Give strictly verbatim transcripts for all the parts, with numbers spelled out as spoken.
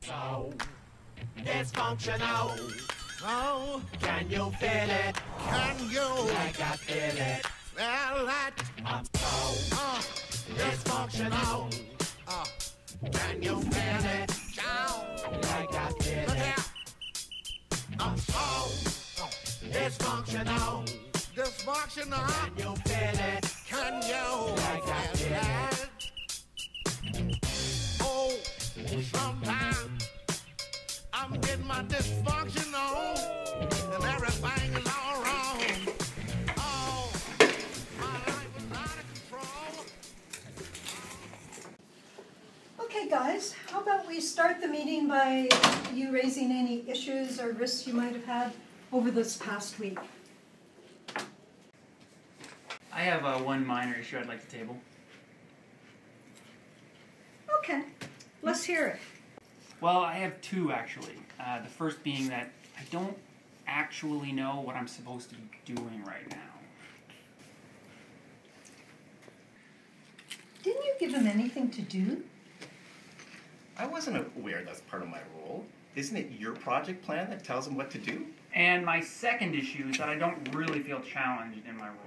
So dysfunctional. Oh, can you feel it? Can you? Like I feel it. Well, that I'm so uh, dysfunctional. Uh, can you feel it? Oh, like I feel Look it. Here. I'm so uh, dysfunctional. Dysfunctional. Can you feel it? Can you? Like I feel it. Oh, sometimes I'm getting my dysfunction on, and everything is all wrong. Oh, my life is out of control. Okay, guys, how about we start the meeting by you raising any issues or risks you might have had over this past week? I have uh, one minor issue I'd like to table. Okay, let's hear it. Well, I have two, actually. Uh, the first being that I don't actually know what I'm supposed to be doing right now. Didn't you give him anything to do? I wasn't aware that's part of my role. Isn't it your project plan that tells him what to do? And my second issue is that I don't really feel challenged in my role.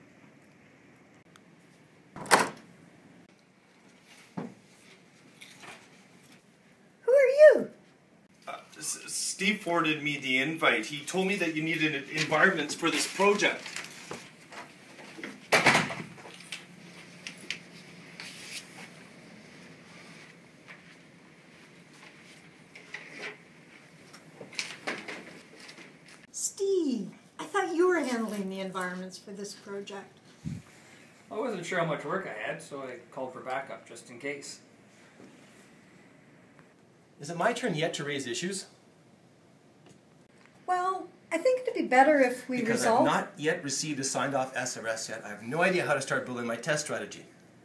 Who are you? Uh, S Steve forwarded me the invite. He told me that you needed environments for this project. Steve, I thought you were handling the environments for this project. I wasn't sure how much work I had, so I called for backup just in case. Is it my turn yet to raise issues? Well, I think it'd be better if we Because resolve... I've not yet received a signed off S R S yet. I have no idea how to start building my test strategy.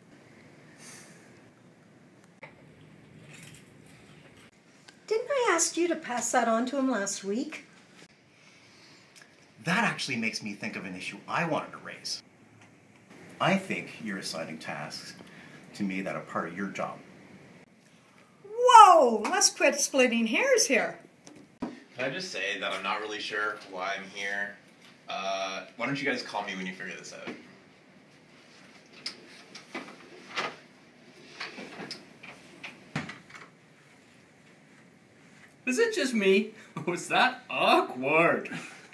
Didn't I ask you to pass that on to him last week? That actually makes me think of an issue I wanted to raise. I think you're assigning tasks to me that are part of your job. Whoa, let's quit splitting hairs here. Can I just say that I'm not really sure why I'm here? Uh, why don't you guys call me when you figure this out? Is it just me? Was that awkward?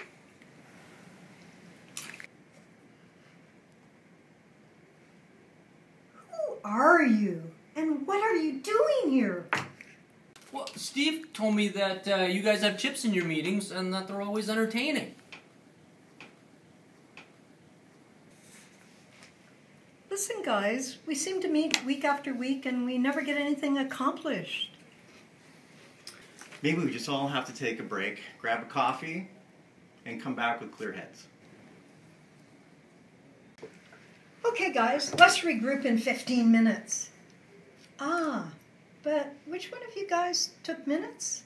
Who are you? And what are you doing here? Well, Steve told me that uh, you guys have chips in your meetings and that they're always entertaining. Listen, guys, we seem to meet week after week and we never get anything accomplished. Maybe we just all have to take a break, grab a coffee, and come back with clear heads. Okay, guys, let's regroup in fifteen minutes. Ah, but which one of you guys took minutes?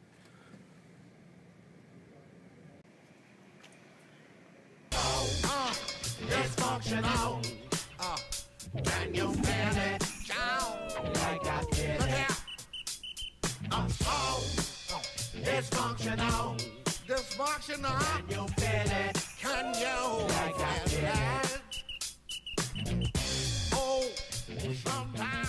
Uh, dysfunctional. Uh, can you feel it? Oh, like I feel Look it. Here. I'm so uh, dysfunctional. Dysfunctional. Can you feel it? Can you? Like I feel it. Oh, sometimes.